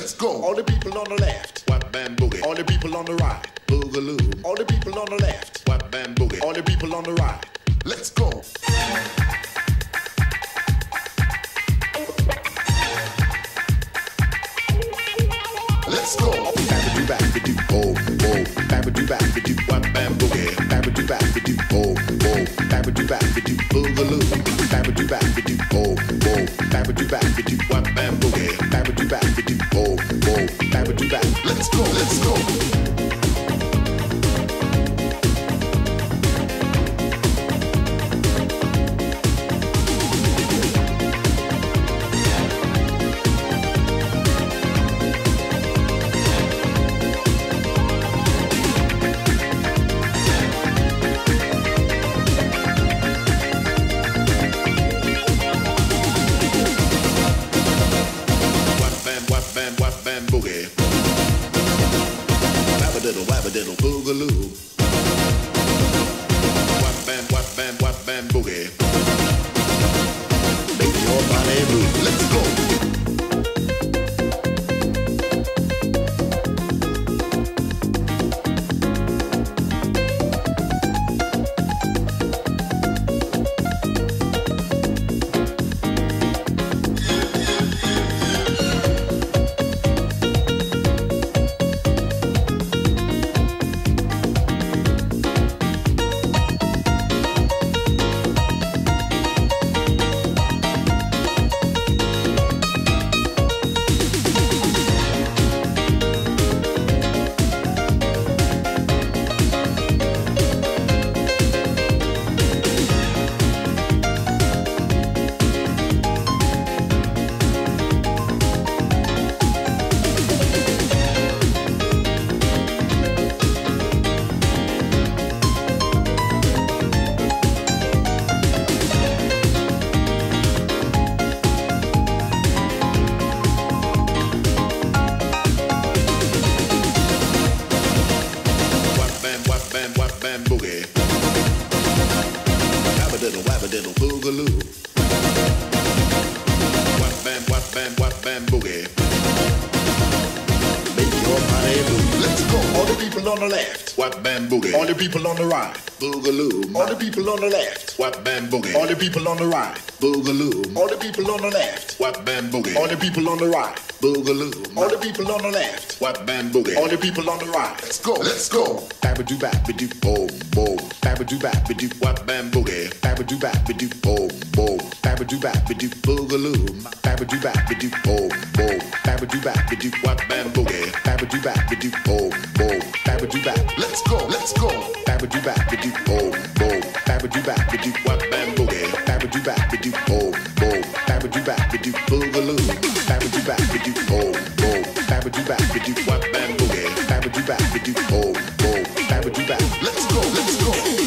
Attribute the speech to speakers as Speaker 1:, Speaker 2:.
Speaker 1: Let's go. All the people on the left, whap bam boogie. All the people on the right, boogaloo. All the people on the left, whap bam boogie. All the people on the right, let's go. Let's go. Babadoo babadoo, oh oh. Babadoo babadoo, whap bam boogie. Babadoo babadoo, oh oh. Babadoo babadoo, boogaloo. Babadoo babadoo, oh oh. Babadoo babadoo, whap bam boogie. Babadoo babadoo, oh oh. Babadoo bab. Let's go, let's go. Wabba-diddle boogaloo. Whap bam boogie. Make your body move. Let's go. Wabba-diddle boogaloo. Whap bam boogie. Make your body move. Let's go. All the people on the left, whap bam boogie. All the people on the right, boogaloo. All the people on the left, whap bam boogie. All the people on the right, boogaloo. All the people on the left, whap bam boogie. All the people on the right, boogaloo. All the people on the left, whap bam boogie. All the people on the right. Let's go. Let's go. Babadoo babadoo, boom boom. Babadoo babadoo, whap bam boogie. Babadoo babadoo, boom boom. Babadoo babadoo, boogaloo. Babadoo babadoo, boom boom. Babadoo babadoo, whap bam boogie. Babadoo babadoo, boom boom. Babadoo bab. Let's go. Let's go. Babadoo babadoo, boom boom. Babadoo babadoo, whap bam boogie. Babadoo babadoo, boom boom. Babadoo babadoo, boogaloo. Babadoo babadoo, boom boom. Babadoo babadoo, whap bam boogie. Babadoo babadoo, boom boom. Babadoo bab. Let's go. Let's go.